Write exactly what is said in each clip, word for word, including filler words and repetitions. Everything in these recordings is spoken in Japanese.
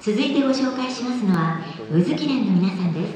続いてご紹介しますのは宇豆木連の皆さんです。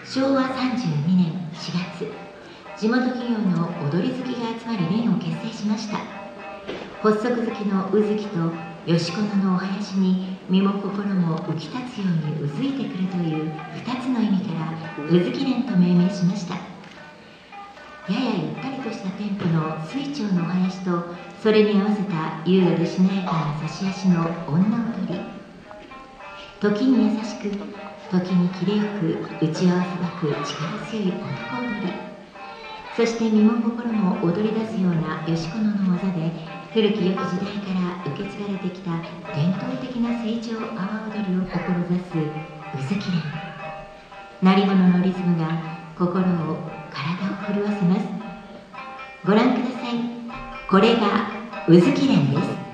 しょうわさんじゅうにねんしがつ、地元企業の踊り好きが集まり連を結成しました。発足好きの宇豆木と吉子野のお囃子に身も心も浮き立つようにうずいてくるというふたつの意味から宇豆木連と命名しました。ややゆったりとしたテンポの水調のお囃子と、それに合わせた優雅でしなやかな差し足の女踊り、時に優しく時にキレよく打ち合わせばく力強い男踊り、そして身も心も踊り出すような吉子野の技で古き良き時代から受け継がれてきた伝統的な成長阿波踊りを志す宇豆木連。鳴り物のリズムが心を体を震わせます。ご覧ください。これが宇豆木連です。